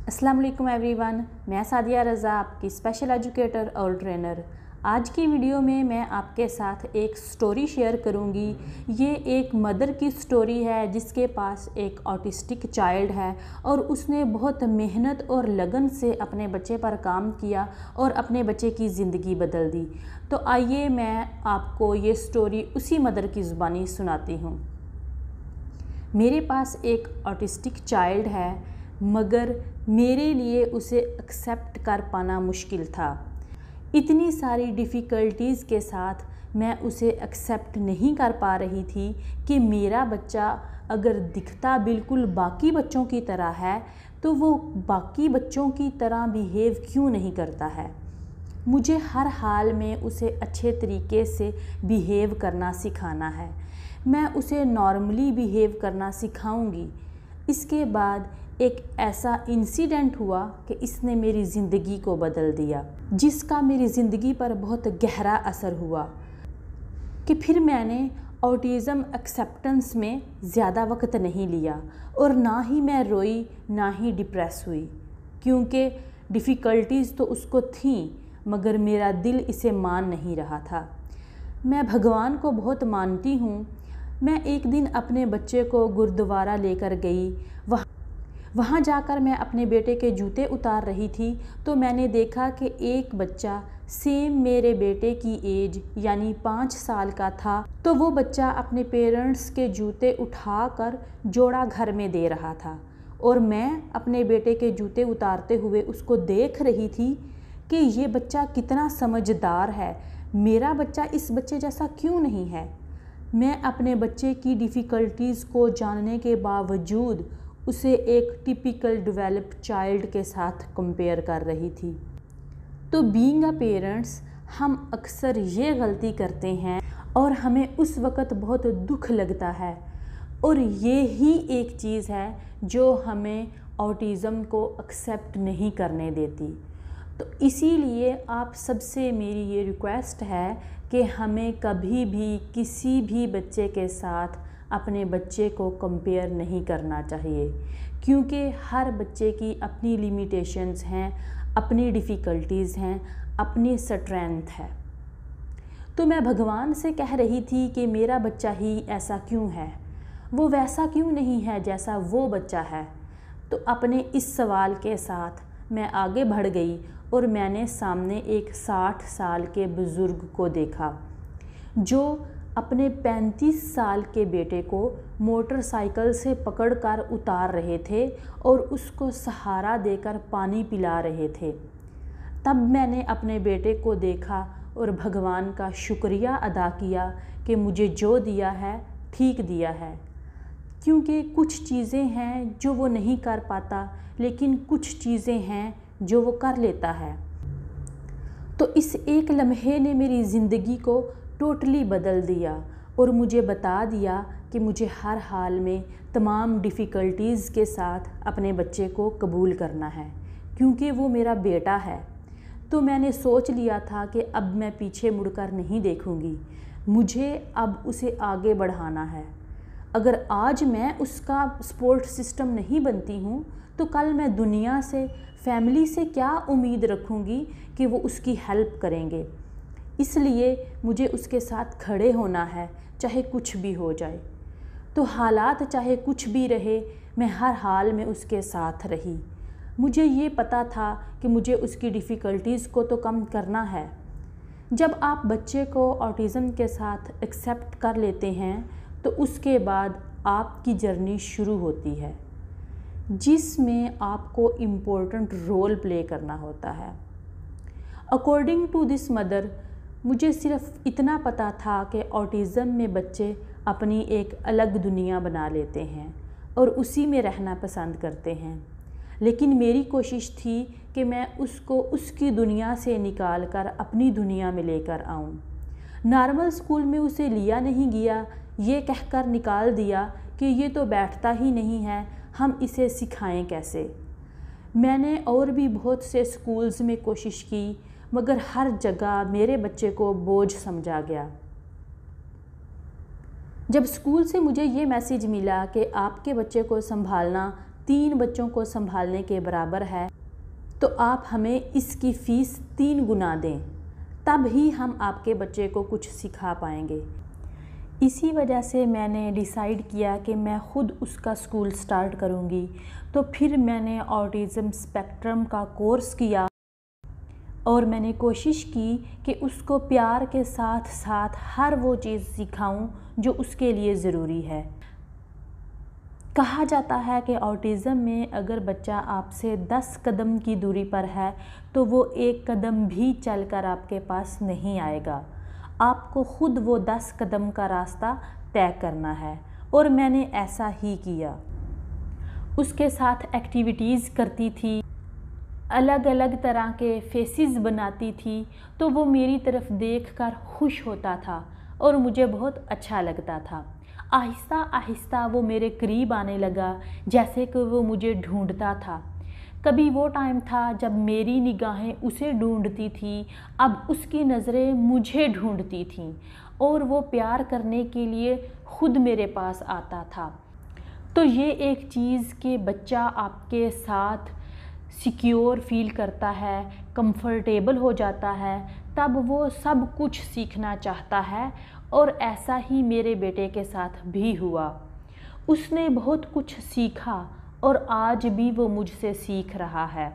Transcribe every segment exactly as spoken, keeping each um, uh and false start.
अस्सलाम वालेकुम एवरीवन, मैं सादिया रज़ा, आपकी स्पेशल एजुकेटर और ट्रेनर। आज की वीडियो में मैं आपके साथ एक स्टोरी शेयर करूंगी। ये एक मदर की स्टोरी है जिसके पास एक ऑटिस्टिक चाइल्ड है और उसने बहुत मेहनत और लगन से अपने बच्चे पर काम किया और अपने बच्चे की ज़िंदगी बदल दी। तो आइए मैं आपको ये स्टोरी उसी मदर की ज़ुबानी सुनाती हूँ। मेरे पास एक ऑटिस्टिक चाइल्ड है, मगर मेरे लिए उसे एक्सेप्ट कर पाना मुश्किल था। इतनी सारी डिफ़िकल्टीज़ के साथ मैं उसे एक्सेप्ट नहीं कर पा रही थी कि मेरा बच्चा अगर दिखता बिल्कुल बाकी बच्चों की तरह है तो वो बाकी बच्चों की तरह बिहेव क्यों नहीं करता है। मुझे हर हाल में उसे अच्छे तरीके से बिहेव करना सिखाना है। मैं उसे नॉर्मली बिहेव करना सिखाऊंगी। इसके बाद एक ऐसा इंसिडेंट हुआ कि इसने मेरी ज़िंदगी को बदल दिया, जिसका मेरी ज़िंदगी पर बहुत गहरा असर हुआ कि फिर मैंने ऑटिज़म एक्सेप्टेंस में ज़्यादा वक्त नहीं लिया और ना ही मैं रोई ना ही डिप्रेस हुई, क्योंकि डिफ़िकल्टीज़ तो उसको थी मगर मेरा दिल इसे मान नहीं रहा था। मैं भगवान को बहुत मानती हूँ। मैं एक दिन अपने बच्चे को गुरुद्वारा लेकर गई। वहाँ वहाँ जाकर मैं अपने बेटे के जूते उतार रही थी तो मैंने देखा कि एक बच्चा सेम मेरे बेटे की एज यानी पाँच साल का था। तो वो बच्चा अपने पेरेंट्स के जूते उठाकर जोड़ा घर में दे रहा था और मैं अपने बेटे के जूते उतारते हुए उसको देख रही थी कि ये बच्चा कितना समझदार है। मेरा बच्चा इस बच्चे जैसा क्यों नहीं है। मैं अपने बच्चे की डिफ़िकल्टीज़ को जानने के बावजूद उसे एक टिपिकल डेवलप्ड चाइल्ड के साथ कंपेयर कर रही थी। तो बीइंग अ पेरेंट्स हम अक्सर ये गलती करते हैं और हमें उस वक़्त बहुत दुख लगता है और ये ही एक चीज़ है जो हमें ऑटिज़म को एक्सेप्ट नहीं करने देती। तो इसीलिए आप सबसे मेरी ये रिक्वेस्ट है कि हमें कभी भी किसी भी बच्चे के साथ अपने बच्चे को कंपेयर नहीं करना चाहिए, क्योंकि हर बच्चे की अपनी लिमिटेशंस हैं, अपनी डिफ़िकल्टीज़ हैं, अपनी स्ट्रेंथ है। तो मैं भगवान से कह रही थी कि मेरा बच्चा ही ऐसा क्यों है, वो वैसा क्यों नहीं है जैसा वो बच्चा है। तो अपने इस सवाल के साथ मैं आगे बढ़ गई और मैंने सामने एक साठ साल के बुज़ुर्ग को देखा जो अपने पैंतीस साल के बेटे को मोटरसाइकिल से पकड़कर उतार रहे थे और उसको सहारा देकर पानी पिला रहे थे। तब मैंने अपने बेटे को देखा और भगवान का शुक्रिया अदा किया कि मुझे जो दिया है ठीक दिया है, क्योंकि कुछ चीज़ें हैं जो वो नहीं कर पाता, लेकिन कुछ चीज़ें हैं जो वो कर लेता है। तो इस एक लम्हे ने मेरी ज़िंदगी को टोटली बदल दिया और मुझे बता दिया कि मुझे हर हाल में तमाम डिफ़िकल्टीज़ के साथ अपने बच्चे को कबूल करना है, क्योंकि वो मेरा बेटा है। तो मैंने सोच लिया था कि अब मैं पीछे मुड़कर नहीं देखूंगी, मुझे अब उसे आगे बढ़ाना है। अगर आज मैं उसका सपोर्ट सिस्टम नहीं बनती हूँ तो कल मैं दुनिया से, फैमिली से क्या उम्मीद रखूँगी कि वो उसकी हेल्प करेंगे। इसलिए मुझे उसके साथ खड़े होना है, चाहे कुछ भी हो जाए। तो हालात चाहे कुछ भी रहे, मैं हर हाल में उसके साथ रही। मुझे ये पता था कि मुझे उसकी डिफ़िकल्टीज़ को तो कम करना है। जब आप बच्चे को ऑटिज़म के साथ एक्सेप्ट कर लेते हैं तो उसके बाद आपकी जर्नी शुरू होती है, जिसमें आपको इम्पोर्टेंट रोल प्ले करना होता है। अकॉर्डिंग टू दिस मदर, मुझे सिर्फ इतना पता था कि ऑटिज़म में बच्चे अपनी एक अलग दुनिया बना लेते हैं और उसी में रहना पसंद करते हैं, लेकिन मेरी कोशिश थी कि मैं उसको उसकी दुनिया से निकाल कर अपनी दुनिया में लेकर आऊँ। नॉर्मल स्कूल में उसे लिया नहीं गया, ये कहकर निकाल दिया कि ये तो बैठता ही नहीं है, हम इसे सिखाएं कैसे। मैंने और भी बहुत से स्कूल्स में कोशिश की, मगर हर जगह मेरे बच्चे को बोझ समझा गया। जब स्कूल से मुझे ये मैसेज मिला कि आपके बच्चे को संभालना तीन बच्चों को संभालने के बराबर है, तो आप हमें इसकी फ़ीस तीन गुना दें, तब ही हम आपके बच्चे को कुछ सिखा पाएंगे। इसी वजह से मैंने डिसाइड किया कि मैं ख़ुद उसका स्कूल स्टार्ट करूँगी। तो फिर मैंने ऑटिज़म स्पेक्ट्रम का कोर्स किया और मैंने कोशिश की कि उसको प्यार के साथ साथ हर वो चीज़ सिखाऊं जो उसके लिए ज़रूरी है। कहा जाता है कि ऑटिज़म में अगर बच्चा आपसे दस कदम की दूरी पर है तो वो एक कदम भी चलकर आपके पास नहीं आएगा। आपको ख़ुद वो दस कदम का रास्ता तय करना है, और मैंने ऐसा ही किया। उसके साथ एक्टिविटीज़ करती थी, अलग अलग तरह के फेसेस बनाती थी, तो वो मेरी तरफ देखकर खुश होता था और मुझे बहुत अच्छा लगता था। आहिस्ता आहिस्ता वो मेरे करीब आने लगा, जैसे कि वो मुझे ढूंढता था। कभी वो टाइम था जब मेरी निगाहें उसे ढूंढती थी, अब उसकी नज़रें मुझे ढूंढती थीं, और वो प्यार करने के लिए ख़ुद मेरे पास आता था। तो ये एक चीज़ कि बच्चा आपके साथ सिक्योर फील करता है, कंफर्टेबल हो जाता है, तब वो सब कुछ सीखना चाहता है, और ऐसा ही मेरे बेटे के साथ भी हुआ। उसने बहुत कुछ सीखा और आज भी वो मुझसे सीख रहा है।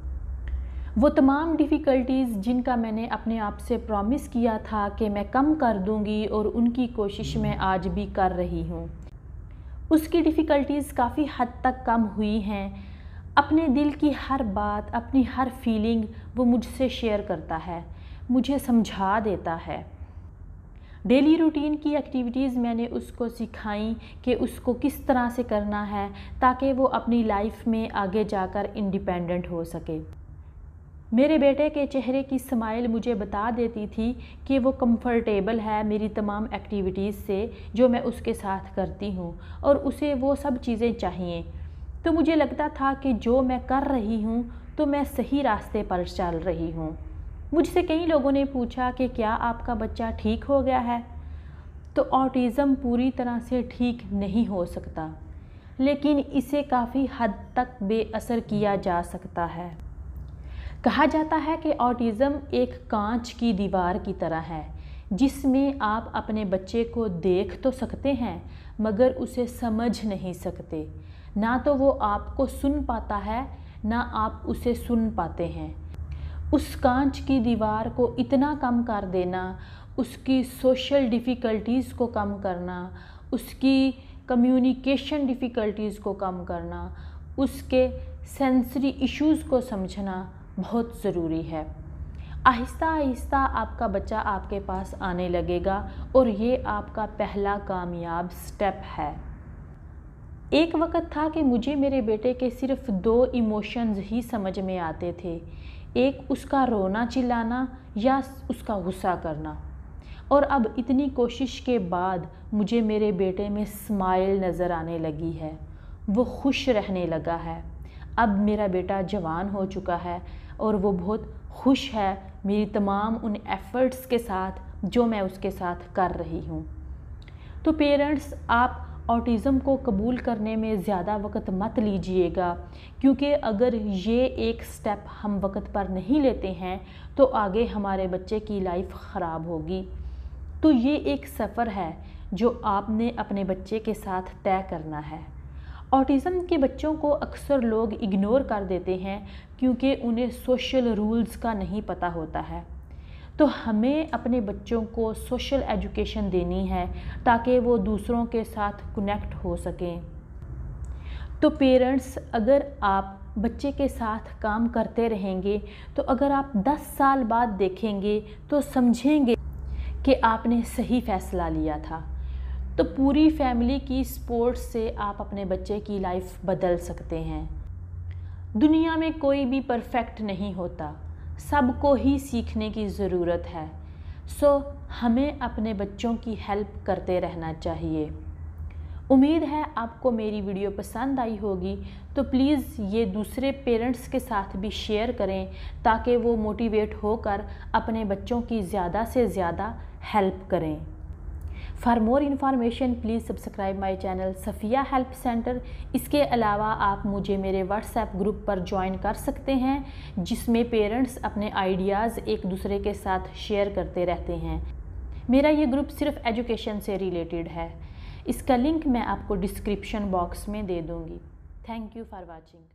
वो तमाम डिफ़िकल्टीज़ जिनका मैंने अपने आप से प्रॉमिस किया था कि मैं कम कर दूंगी, और उनकी कोशिश मैं आज भी कर रही हूँ। उसकी डिफ़िकल्टीज़ काफ़ी हद तक कम हुई हैं। अपने दिल की हर बात, अपनी हर फीलिंग वो मुझसे शेयर करता है, मुझे समझा देता है। डेली रूटीन की एक्टिविटीज़ मैंने उसको सिखाई कि उसको किस तरह से करना है, ताकि वो अपनी लाइफ में आगे जाकर इंडिपेंडेंट हो सके। मेरे बेटे के चेहरे की स्माइल मुझे बता देती थी कि वो कंफर्टेबल है मेरी तमाम एक्टिविटीज़ से जो मैं उसके साथ करती हूँ, और उसे वो सब चीज़ें चाहिए। तो मुझे लगता था कि जो मैं कर रही हूँ तो मैं सही रास्ते पर चल रही हूँ। मुझसे कई लोगों ने पूछा कि क्या आपका बच्चा ठीक हो गया है? तो ऑटिज़म पूरी तरह से ठीक नहीं हो सकता, लेकिन इसे काफ़ी हद तक बेअसर किया जा सकता है। कहा जाता है कि ऑटिज़म एक कांच की दीवार की तरह है, जिसमें आप अपने बच्चे को देख तो सकते हैं मगर उसे समझ नहीं सकते। ना तो वो आपको सुन पाता है, ना आप उसे सुन पाते हैं। उस कांच की दीवार को इतना कम कर देना, उसकी सोशल डिफ़िकल्टीज़ को कम करना, उसकी कम्युनिकेशन डिफ़िकल्टीज़ को कम करना, उसके सेंसरी इश्यूज़ को समझना बहुत ज़रूरी है। आहिस्ता आहिस्ता आपका बच्चा आपके पास आने लगेगा, और ये आपका पहला कामयाब स्टेप है। एक वक्त था कि मुझे मेरे बेटे के सिर्फ दो इमोशंस ही समझ में आते थे, एक उसका रोना चिल्लाना या उसका गुस्सा करना। और अब इतनी कोशिश के बाद मुझे मेरे बेटे में स्माइल नज़र आने लगी है, वो खुश रहने लगा है। अब मेरा बेटा जवान हो चुका है और वो बहुत खुश है मेरी तमाम उन एफ़र्ट्स के साथ जो मैं उसके साथ कर रही हूँ। तो पेरेंट्स, आप ऑटिज़म को कबूल करने में ज़्यादा वक्त मत लीजिएगा, क्योंकि अगर ये एक स्टेप हम वक्त पर नहीं लेते हैं तो आगे हमारे बच्चे की लाइफ ख़राब होगी। तो ये एक सफ़र है जो आपने अपने बच्चे के साथ तय करना है। ऑटिज़म के बच्चों को अक्सर लोग इग्नोर कर देते हैं क्योंकि उन्हें सोशल रूल्स का नहीं पता होता है। तो हमें अपने बच्चों को सोशल एजुकेशन देनी है ताकि वो दूसरों के साथ कनेक्ट हो सकें। तो पेरेंट्स, अगर आप बच्चे के साथ काम करते रहेंगे तो अगर आप दस साल बाद देखेंगे तो समझेंगे कि आपने सही फ़ैसला लिया था। तो पूरी फैमिली की सपोर्ट से आप अपने बच्चे की लाइफ बदल सकते हैं। दुनिया में कोई भी परफेक्ट नहीं होता, सबको ही सीखने की ज़रूरत है। सो हमें अपने बच्चों की हेल्प करते रहना चाहिए। उम्मीद है आपको मेरी वीडियो पसंद आई होगी, तो प्लीज़ ये दूसरे पेरेंट्स के साथ भी शेयर करें ताकि वो मोटिवेट होकर अपने बच्चों की ज़्यादा से ज़्यादा हेल्प करें। For more information please subscribe my channel Safiya help centre. इसके अलावा आप मुझे मेरे व्हाट्सएप ग्रुप पर ज्वाइन कर सकते हैं, जिसमें पेरेंट्स अपने आइडियाज़ एक दूसरे के साथ शेयर करते रहते हैं। मेरा ये ग्रुप सिर्फ एजुकेशन से रिलेटेड है। इसका लिंक मैं आपको डिस्क्रिप्शन बॉक्स में दे दूँगी। Thank you for watching.